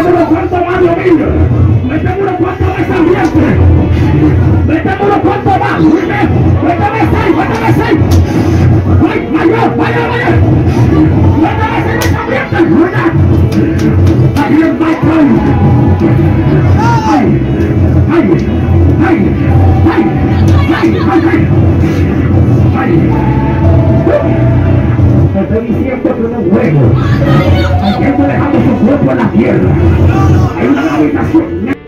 unos cuantos más, Dios mío. Méteme unos cuantos más ambiente. Méteme unos cuantos más. Méteme 6, méteme 6. Vaya. Méteme 6 más ambiente. Ahí en Michael. Te estoy diciendo que no es juego. Ayer no dejamos su cuerpo en la tierra. Hay una habitación.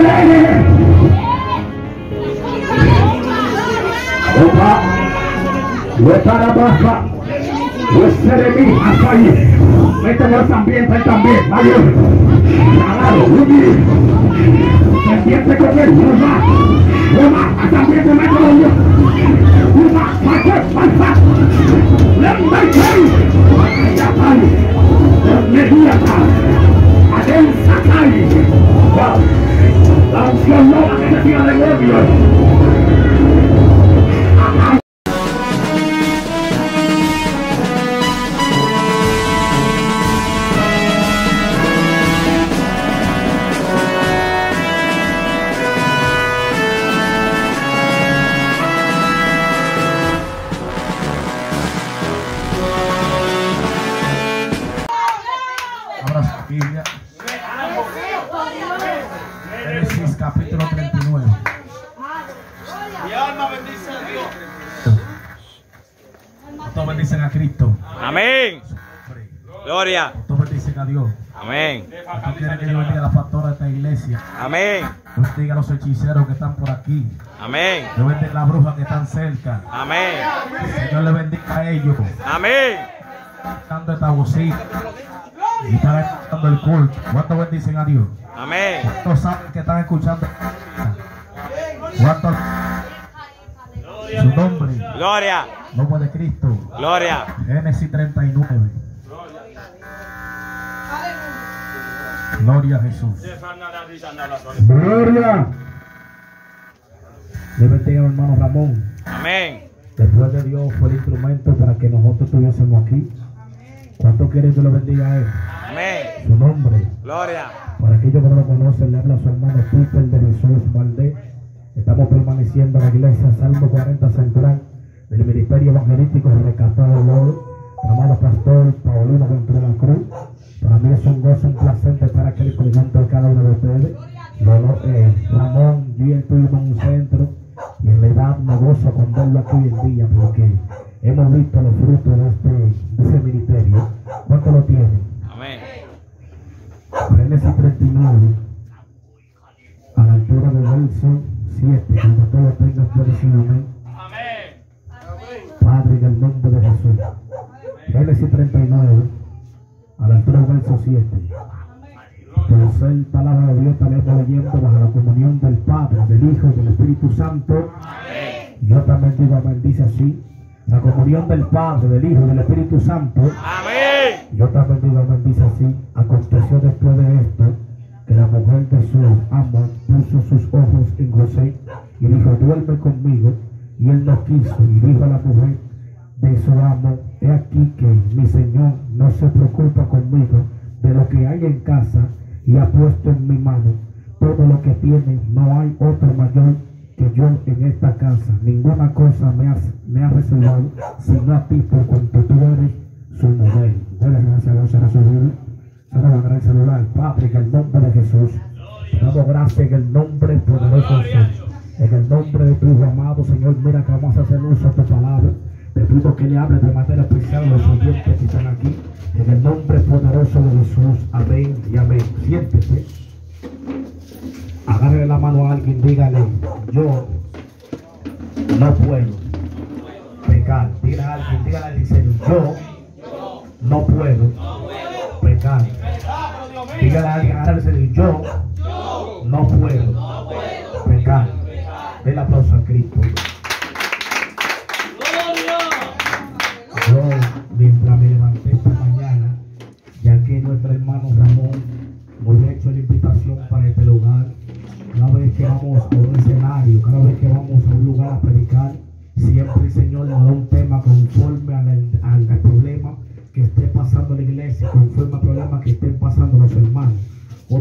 Opa, huetara baja, hueseremi, hasta ahí. Mételo también, vaya. Alado, Rubi. Pendiente con él, Roma, también te mételo yo. Roma, falta. Let me tell you, la unción nueva que se tira de gloria. Génesis capítulo 39. Mi alma bendice a Dios. Todos bendicen a Cristo. Amén. Gloria. Todos bendicen a Dios. Amén. ¿Tú quieres que yo bendiga a la pastora de esta iglesia? Amén. Yo bendiga a los hechiceros que están por aquí. Amén. Yo bendiga a las brujas que están cerca. Amén. El Señor le bendiga a ellos. Amén. Dando esta bocina y están escuchando el culto. ¿Cuántos bendicen a Dios? Amén. ¿Cuántos saben que están escuchando? ¿Cuántos? Su nombre. Gloria. Nombre de Cristo. Gloria. Génesis 39. Gloria a Jesús. Gloria. Le bendiga al hermano Ramón. Amén. Después de Dios fue el instrumento para que nosotros estuviésemos aquí. ¿Cuánto quiere que lo bendiga a él? Amén. Su nombre. Gloria. Para aquellos que no lo conocen, le habla a su hermano Peter de Jesús Valdés. Estamos permaneciendo en la iglesia Salmo 40 Central del Ministerio Evangelístico Rescatado del Oro. Amado pastor Paulino Ventura Cruz. Para mí es un gozo, un placer estar aquí el conjunto de cada uno de ustedes. Ramón, yo y él tuvimos un centro y en la edad me gozo con verlo aquí hoy en día porque hemos visto los frutos de ese ministerio. ¿Cuánto lo tienen? Amén. Génesis 39, a la altura del verso 7, cuando todo tenga puede decir amén. Padre, en el nombre de Jesús. Génesis 39, a la altura del verso 7. Por ser palabra de Dios, estaremos leyendo bajo la comunión del Padre, del Hijo y del Espíritu Santo. Yo también digo amén, dice así. La comunión del Padre, del Hijo y del Espíritu Santo. Amén. Yo también digo amén, dice así. Aconteció después de esto que la mujer de su amo puso sus ojos en José y dijo, duerme conmigo. Y él no quiso, y dijo a la mujer de su amo, he aquí que mi señor no se preocupa conmigo de lo que hay en casa y ha puesto en mi mano todo lo que tiene. No hay otro mayor que yo en esta casa. Ninguna cosa me ha reservado sino a ti, por cuanto tú eres su mujer. Dale gracias a Dios, será su Biblia. Será la gran celular. Padre, en el nombre de Jesús, te damos gracias en el nombre poderoso de Jesús. En el nombre de tu Hijo amado, Señor, mira que vamos a hacer uso de tu palabra. Te pido que le hables de manera especial a los oyentes que están aquí. En el nombre poderoso de Jesús. Amén y amén. Siéntese. Agarre la mano a alguien, dígale, yo no puedo pecar. Dígale a alguien, dice, yo no puedo pecar. Dígale a alguien, agárrese, yo no puedo pecar. El aplauso a Cristo. Yo, mientras me levanté esta mañana, ya que nuestro hermano Ramón nos ha hecho la invitación para este lugar, cada vez que vamos a un escenario, cada vez que vamos a un lugar a predicar, siempre el Señor nos da un tema conforme al problema que esté pasando la iglesia, conforme al problema que estén pasando los hermanos. O del que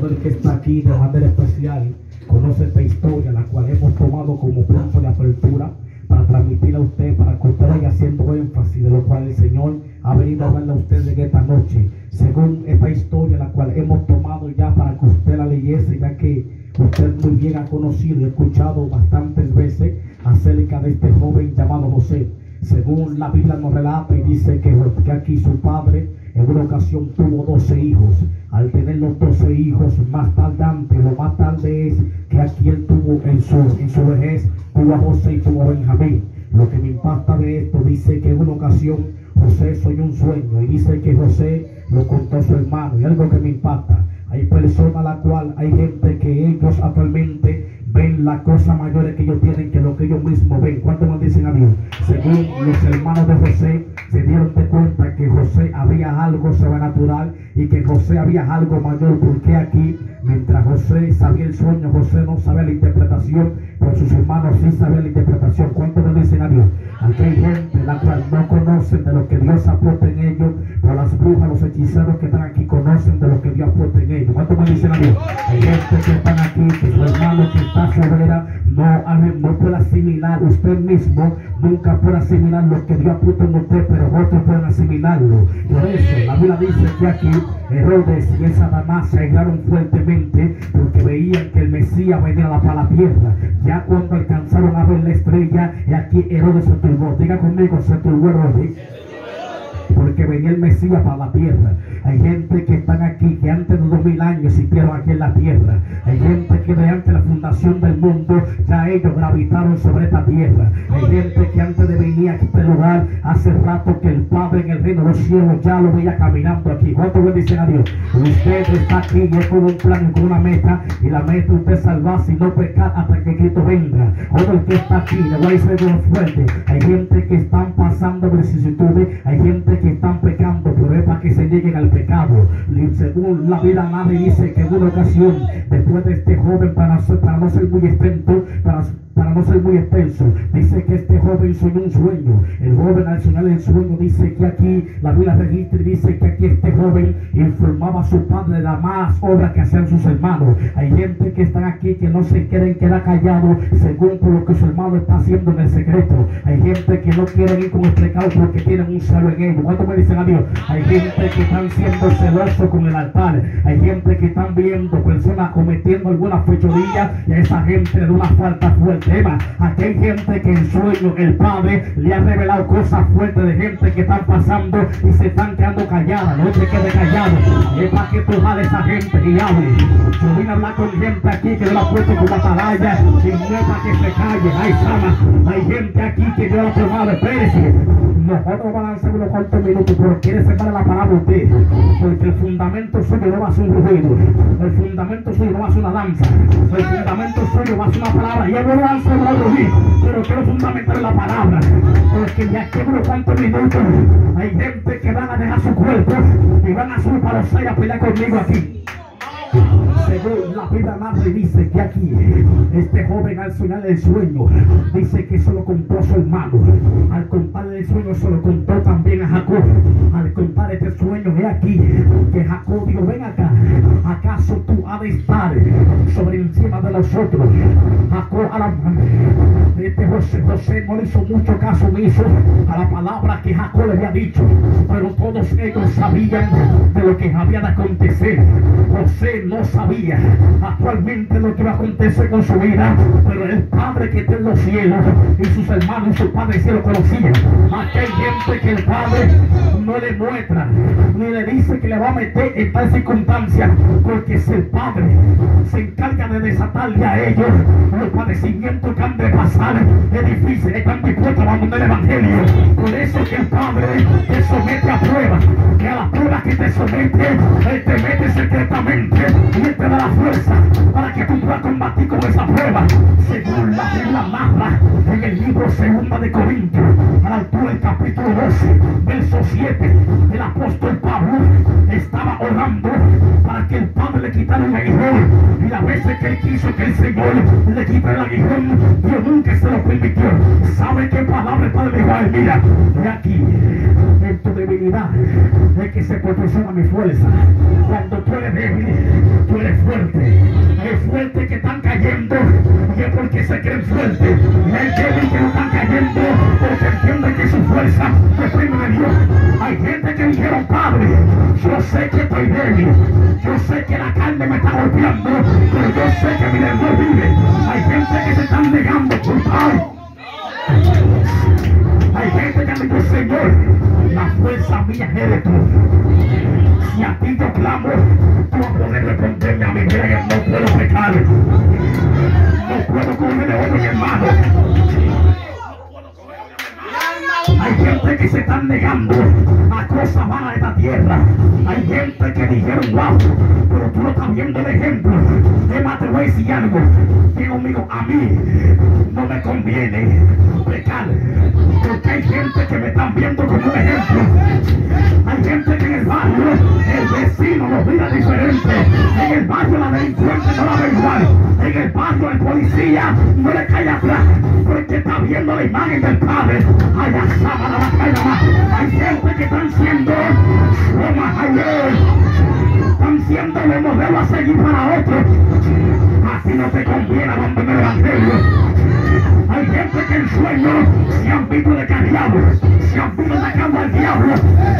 está aquí de manera especial conoce esta historia, la cual hemos tomado como punto de apertura para transmitirla a usted, para que usted vaya haciendo énfasis de lo cual el Señor ha venido a hablarle a usted en esta noche. Según esta historia, la cual hemos tomado ya para que usted la leyese, ya que usted muy bien ha conocido y escuchado bastantes veces acerca de este joven llamado José. Según la Biblia nos relata y dice que aquí su padre en una ocasión tuvo 12 hijos. Al tener los 12 hijos, más tardante, lo más tarde es que aquí él tuvo en su vejez, tuvo a José y tuvo a Benjamín. Lo que me impacta de esto, dice que en una ocasión José soñó un sueño y dice que José lo contó a su hermano. Y algo que me impacta, hay personas a la cual hay gente que ellos actualmente ven las cosas mayores que ellos tienen que lo que ellos mismos ven. ¿Cuánto nos dicen a Dios? Según los hermanos de José, se dieron de cuenta que José había algo sobrenatural y que José había algo mayor, porque aquí, mientras José sabía el sueño, José no sabía la interpretación, pero sus hermanos sí sabían la interpretación. ¿Cuánto nos dicen a Dios? Aquí hay gente la cual no conocen de lo que Dios ha puesto en ellos, pero las brujas, los hechiceros que están aquí conocen de lo que Dios ha puesto en ellos. ¿Cuánto nos dicen a Dios? Hay gente que están aquí, que su hermano que está sobera no puede asimilar, usted mismo nunca puede asimilar lo que Dios ha puesto en usted, pero otros pueden asimilarlo. Por eso la Biblia dice que aquí Herodes y Satanás se airaron fuertemente porque veían que el Mesías venía para la tierra. Ya cuando alcanzaron a ver la estrella, y aquí Herodes se turbó. Diga conmigo, se turbó Herodes, porque venía el Mesías para la tierra. Hay gente que están aquí que antes de 2000 años existieron aquí en la tierra. Hay gente que de antes de la fundación del mundo ya ellos gravitaron sobre esta tierra. Hay gente que antes de venir a este lugar, hace rato que el Padre en el reino de los cielos ya lo veía caminando aquí. ¿Cuánto bendicen a Dios? Usted está aquí y es con un plan, con una meta, y la meta usted salvarse y no pecar hasta que Cristo venga. Otro el que está aquí, le voy a decir de fuerte. Hay gente que están pasando vicisitudes, hay gente que están pecando, pero es para que se lleguen al pecado. Y según la vida nadie dice que en una ocasión, después de este joven, para no ser muy extenso, para no ser muy extenso, dice que este joven soñó un sueño. El joven al soñar el sueño, dice que aquí la Biblia registra y dice que aquí este joven informaba a su padre de la más obra que hacían sus hermanos. Hay gente que están aquí que no se quieren quedar callados según por lo que su hermano está haciendo en el secreto. Hay gente que no quieren ir con el pecado porque tienen un celo en ellos. ¿Cuánto me dicen a Dios? Hay gente que están siendo celosos con el altar. Hay gente que están viendo personas cometiendo alguna fechoría y a esa gente de una falta fuerte. Aquí hay gente que en sueño el Padre le ha revelado cosas fuertes de gente que están pasando y se están quedando calladas. No te quedes callado, es para que tú jales a esa gente y hable. Yo vine a hablar con gente aquí que Dios la ha puesto como atalaya y no es para que se calle. Hay gente aquí que Dios la ha tomado. Espérese, nosotros vamos a hacer unos cuantos minutos, pero quiere separar la palabra usted, porque el fundamento suyo no va a ser un ruido, el fundamento suyo no va a ser una danza, el fundamento suyo va a ser una palabra. Y él no va a ser un ruido, pero quiero fundamentar la palabra, porque de aquí a unos cuantos minutos hay gente que van a dejar su cuerpo y van a subir para los 6 a pelear conmigo aquí. Según la vida madre dice que aquí este joven al soñar el sueño, dice que se lo contó a su hermano. Al contar el sueño se lo contó también a Jacob. Al contar este sueño, he aquí que Jacob dijo: ven acá, ¿acaso tú has de estar sobre encima de nosotros? Jacob José no le hizo mucho caso omiso a la palabra que Jacob le había dicho, pero todos ellos sabían de lo que había de acontecer. José no sabía actualmente lo que iba a acontecer con su vida, pero el Padre que está en los cielos y sus hermanos y su Padre cielo conocían. Aquí hay gente que el Padre no le muestra ni le dice que le va a meter en tal circunstancia, porque si el Padre se encarga de desatarle a ellos los padecimientos que han de pasar, es difícil, están dispuestos a abandonar el Evangelio. Por eso que el Padre te somete a prueba, que a las pruebas que te somete, Él te mete secretamente y Él te da la fuerza para que tú puedas combatir con esa prueba. Según la Biblia narra en el libro 2 de Corintios, a la altura del capítulo 12, verso 7, el apóstol Pablo estaba orando para que el Padre le quitara el aguijón, y las veces que él quiso que el Señor le quitara el aguijón, Dios nunca se lo permitió. ¿Sabe qué palabra el Padre dijo a él? Mira, de aquí, tu debilidad es que se proporciona mi fuerza. Cuando tú eres débil, tú eres fuerte. Es fuerte que están cayendo y es porque se creen fuertes. Es débil que no están cayendo porque entienden que su fuerza depende de Dios. Hay gente que dijeron, Padre, yo sé que estoy débil, yo sé que la carne me está golpeando, pero yo sé que mi Dios vive. Hay gente que se están negando por Padre. Hay gente que ha dicho, Señor, la fuerza mía eres tú. Si a ti yo clamo, tú vas a poder responderme a mi vida. No puedo pecar, no puedo comer de otro, mi hermano. Hay gente que se están negando a cosas malas de esta tierra. Hay gente que dijeron, wow, pero tú no estás viendo el ejemplo. Además, te voy a decir algo. Digo conmigo, a mí no me conviene pecar, porque hay gente que me están viendo como un ejemplo. Hay gente que en el barrio, el vecino lo mira diferente. En el barrio la delincuente no la ve igual. En el barrio el policía no le cae atrás, porque está viendo la imagen del Padre. Hay gente que están siendo están siendo el modelo a seguir para otros. Así no te conviene abandonar el evangelio. Hay gente que en sueño se han visto descarriados, se han visto atacando al diablo.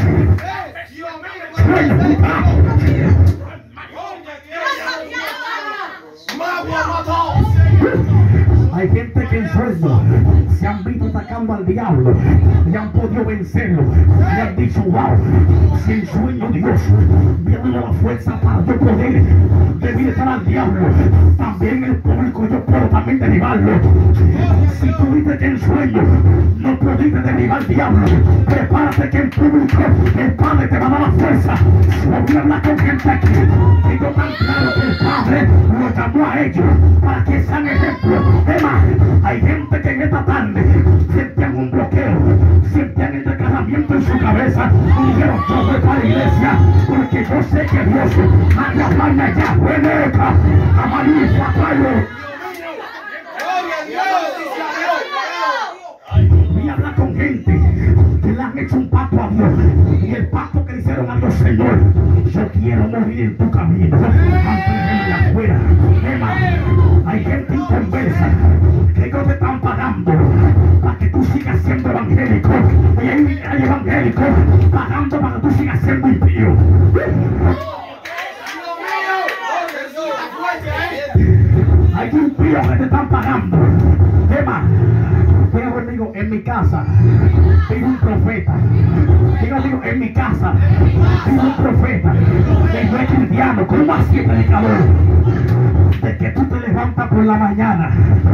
Hay gente que en sueño se han visto atacando al diablo y han podido vencerlo y han dicho, wow, si en sueño Dios me ha dado la fuerza para yo poder debilitar al diablo, también el público yo puedo también derribarlo. Si tú dices que en sueño no pudiste derribar al diablo, prepárate que el público, el Padre te va a dar la fuerza. Voy a hablar con gente aquí y yo tan claro que el Padre lo llamó a ellos para que sean ejemplos. Hay gente que en esta tarde sienten un bloqueo, sienten el descargamiento en su cabeza y dijeron, yo voy para la iglesia porque yo sé que Dios anda para allá, bueneca, amarillo, apayo. Voy a hablar con gente que le han hecho un pacto a Dios y el pacto que le hicieron a Dios, Señor, yo quiero morir en tu camino antes de afuera. Hay gente inconversa que no te están pagando para que tú sigas siendo evangélico, y hay evangélicos pagando para que tú sigas siendo impío. Hay impíos que te están pagando. Digo conmigo, en mi casa vive un profeta. Digo, en mi casa vive un profeta que no es cristiano. ¿Cómo así, predicador? De que tú te levantas por la mañana,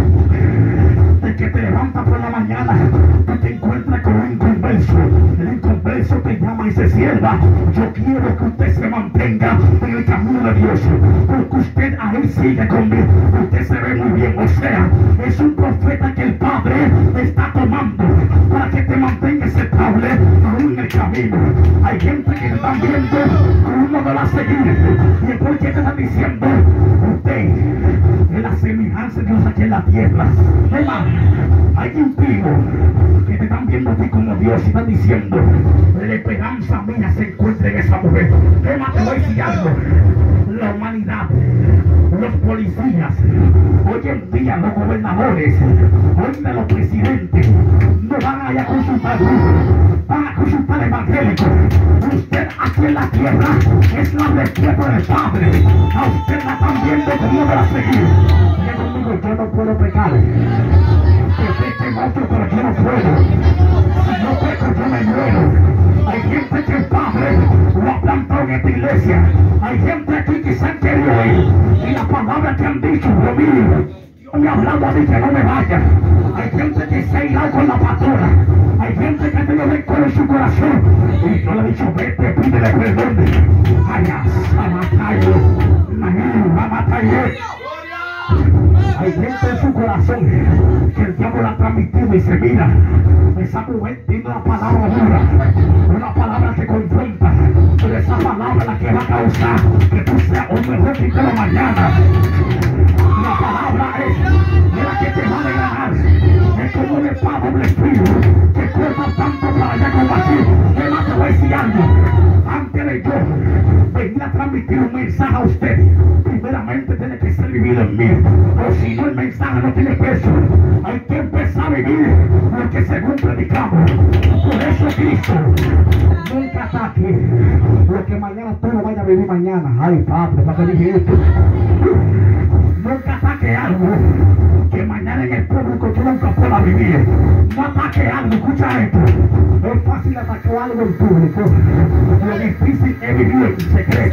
tú te encuentras con un inconverso. El inconverso te llama y dice, sierva, yo quiero que usted se mantenga en el camino de Dios, porque usted ahí sigue conmigo, usted se ve muy bien. O sea, es un profeta que el Padre está tomando para que te mantengas estable aún en el camino. Hay gente que te están viendo como uno de las seguir, y es porque te están diciendo, usted es la semejanza de Dios aquí en la tierra. Hay impíos que te están viendo a ti como Dios y están diciendo, la esperanza mía se encuentra en esa mujer. Te voy a decir algo. La humanidad, los policías, hoy en día los gobernadores, hoy de los presidentes, no van a ir a consultar, van a consultar evangélicos. Usted aquí en la tierra es la respuesta del Padre. A usted la están viendo como de la seguir. Yo no puedo pecar. Que pequen otros, pero yo no puedo. Si no peco, yo me muero. Hay gente que el Padre lo ha plantado en esta iglesia. Hay gente aquí que se han querido ir, y las palabras que han dicho, lo mío, Dios me ha hablado a mí que no me vaya. Hay gente que se ha ido con la pastora. Hay gente que ha tenido rencor en su corazón, y yo le he dicho, vete, pídele perdón. Hay gente en su corazón que el diablo la ha transmitido y dice, mira, esa mujer tiene una palabra dura, una palabra que confronta, pero esa palabra es la que va a causar que tú seas un mejor que de la mañana. La palabra es la que te va a ganar. Es como un espada doble filo que corta tanto para allá como aquí. Que más te voy transmitir un mensaje a usted, primeramente tiene que ser vivido en mí. O si no, el mensaje no tiene peso. Hay que empezar a vivir lo que según predicamos. Por eso Cristo nunca ataque lo que mañana tú no vayas a vivir mañana. Ay, Padre, ¿para qué dije esto? Nunca ataque algo que mañana en el público tú nunca puedas vivir. No ataque algo, escucha esto. Es fácil atacar algo en público. Lo difícil es vivir en secreto.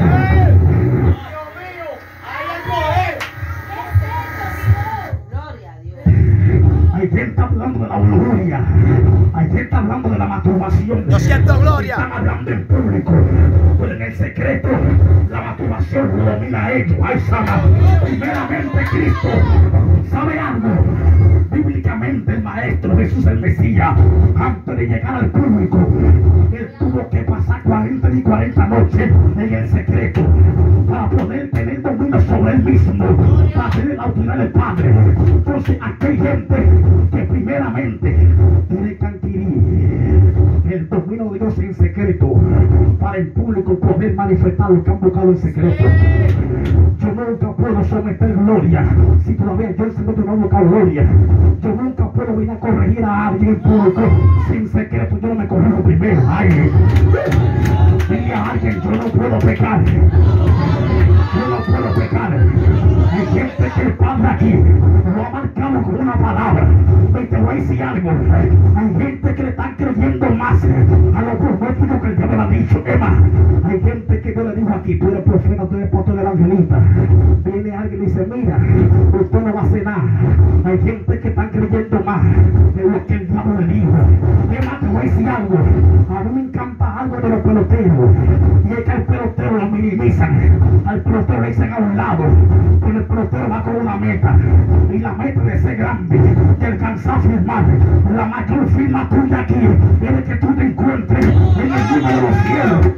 Hay gente hablando de la lujuria. Hay gente hablando de la masturbación. Yo siento gloria. Están hablando en público, pero en el secreto la masturbación lo domina a ellos. Ay, sana. Primeramente Cristo sabe algo. Bíblicamente el Maestro Jesús el Mesías, antes de llegar al público, él tuvo que pasar 40 y 40 noches en el secreto para poder tener dominio sobre él mismo, para tener la autoridad del Padre. Entonces aquí hay gente que primeramente tiene que adquirir el dominio de Dios en secreto para el público poder manifestar lo que han buscado en secreto. Yo nunca puedo someter gloria si todavía yo en secreto no he buscado gloria. Yo nunca puedo venir a corregir a alguien en público sin secreto. Yo no me corrijo primero. Ay, dile a alguien, yo no puedo pecar. Yo no puedo pecar. Hay gente que el Padre aquí lo ha marcado con una palabra. Y te voy a decir algo. Hay gente que le están creyendo más a lo profético que el Dios le ha dicho. Emma, hay gente que yo le digo aquí, tú eres profeta, tú eres pastor, eres evangelista. Viene alguien y dice, mira, usted no va a hacer nada. Hay gente que están creyendo más en lo que el diablo le dijo. Emma, te voy a decir algo. A mí me encanta algo de los peloteros. Y es que al pelotero lo minimizan. Al pelotero le dicen a un lado. Pero el pelotero va con una meta. Y la meta de ser grande, de alcanzar a firmar. La mayor firma tuya aquí es que tú te encuentres en el libro de los cielos.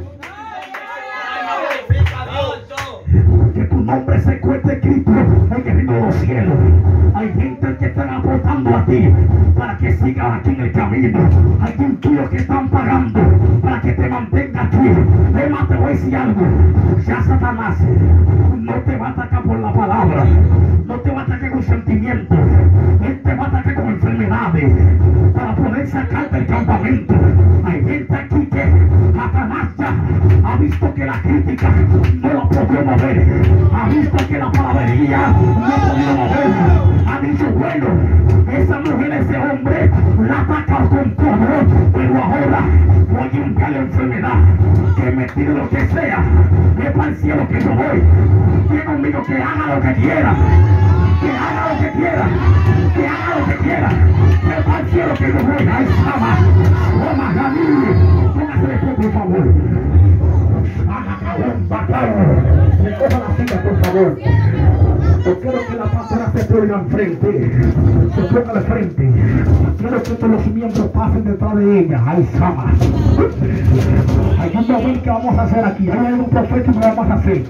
Que tu nombre se encuentre escrito en el reino de los cielos. Hay gente que están aportando a ti para que sigas aquí en el camino. Hay un tuyo que están pagando para que te mantenga aquí. Además te voy a decir algo. Ya Satanás no te va a atacar por la palabra, no te va a atacar con sentimientos. Él te va a atacar con enfermedades para poder sacarte del campamento. Hay gente aquí que Satanás ya ha visto que la crítica no lo podía mover, ha visto que la palabrería no podía mover, ha dicho, bueno, esa mujer, ese hombre la ataca con todo, pero ahora voy a enviar la enfermedad, que me tire lo que sea, es para el cielo que yo voy. Tiene conmigo que haga lo que quiera, que haga lo que quiera, que haga lo que quiera, que para el cielo que yo voy. Ay, Sama, Roma, Gabriel, póngase de pie, por favor. Recoja la silla, por favor. Yo quiero que la pastora se ponga al frente. Se ponga al frente. Quiero que todos los miembros pasen detrás de ella. Ay, Sama. Hay un momento que vamos a hacer aquí. Hay algo profético que vamos a hacer.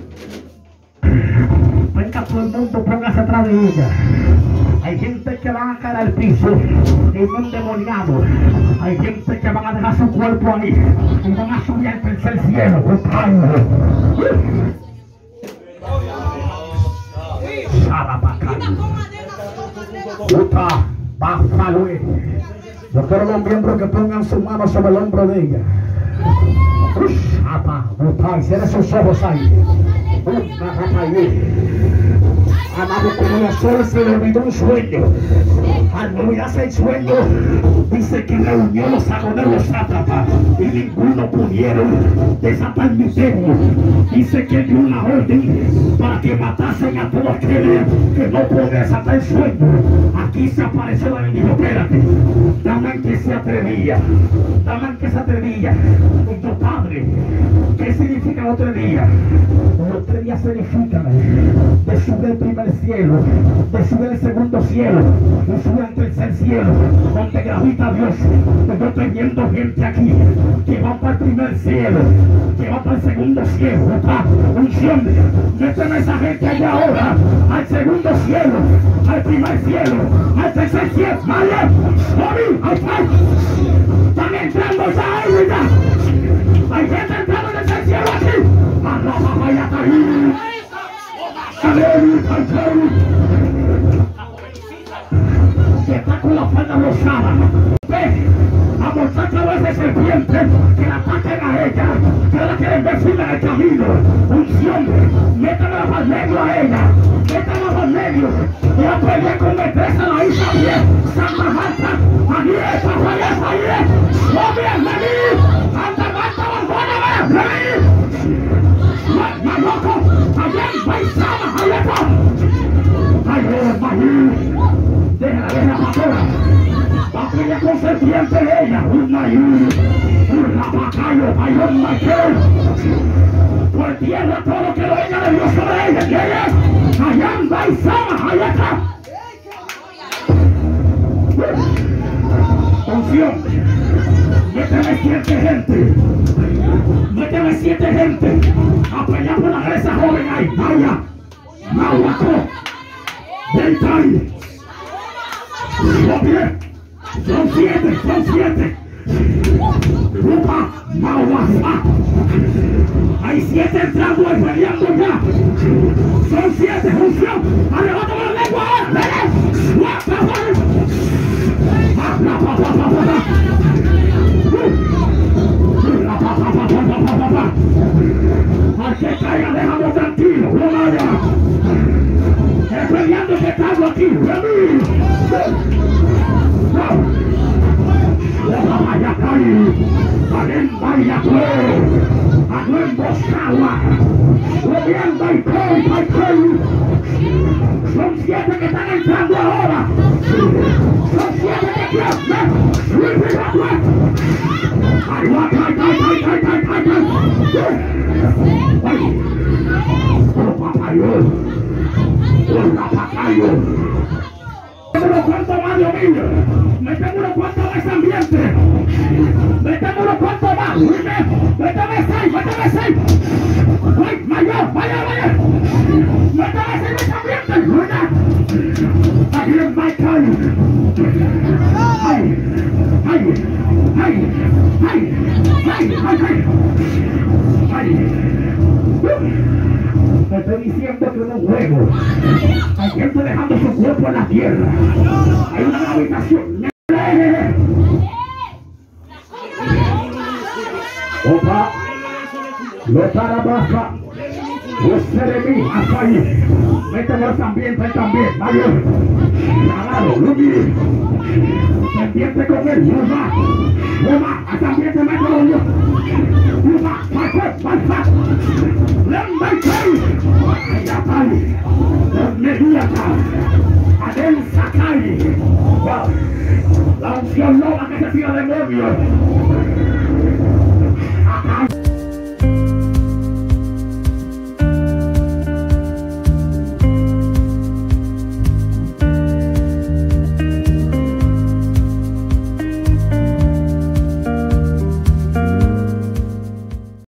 Venga todo el mundo, póngase atrás de ella. Hay gente que van a caer al piso endemoniado. Hay gente que van a dejar su cuerpo ahí y van a subir al tercer cielo. Yo quiero los miembros que pongan su mano sobre el hombro de ella. Cierra sus ojos ahí. Amado, como la sola se le olvidó un sueño. Al olvidarse el sueño, dice que reunió los agoneros sátrapas y ninguno pudieron desatar el misterio. Dice que dio una orden para que matasen a todos aquellos que no podían desatar el sueño. Aquí se apareció la y dijo, espérate, dame que se atrevía, dame que se atrevía. Y yo, Padre, ¿qué significa los 3 días? Los 3 días significan de subir al primer cielo, de subir al segundo cielo, de subir al tercer cielo, donde gravita Dios. Yo estoy viendo gente aquí que va para el primer cielo, que va para el segundo cielo. Unción, méteme esa gente allá ahora, al segundo cielo, al primer cielo, al tercer cielo. Vaya, están entrando ya ahí, ya. Hay gente entrando en ese cielo aquí. Que está con la falda rosada. Ve, a muchachas a veces serpientes que la ataquen a ella, que la quieren ver firme en el camino. Unción, métanla para el medio a ella, métanla para el medio. Y a pelear con destreza la isla bien, Santa Marta, allí está, falleza, allí es. ¡Oh, bien, vení! ¡Santa Marta, abandóname! ¡Vení! ¡Mayoco! ¡Allí en Baisama! ¡Allí está! ¡Ay, vení! Déjala, pastora. Va a pelear con serpiente ella. Un rapacayo, mayón, mayor. Por tierra todo lo que lo venga de Dios sobre ella. ¿Quién es? Allá en Baisama, allá está. Unción. Méteme 7 gente. Méteme 7 gente. A pelear por la iglesia joven ahí. Vaya. Mahuaco. Deltay. Son 7. Rupa, Mauasa. Hay 7 entrando y peleando ya. Son 7, función. Arrebátame la lengua ahora. Al que caiga, déjalo tranquilo. No vaya. Peleando que estamos aquí. Vaya caí, vaya a nuevo Sawa, son 7 que están entrando ahora, son 7 que quieren, unos cuantos más, Dios mío. Metemos unos cuantos más ambiente. Metemos unos cuantos más. Méteme 6. ¡Ay, mayor! Méteme 6 ambiente. Aquí en Michael. Me estoy diciendo que no es un juego. Hay gente dejando su cuerpo en la tierra. Hay una gravitación. Opa, lo tarabaja, usted de mí, hasta ahí. Mételo también, mayor. Agarro, Lugi. Pendiente con él, Uma, hasta también te meto los dos. Uma, falsa. Lembra y cae. Ya cae. Mediata. Adensa cae. La unción loba que se tira de demonio.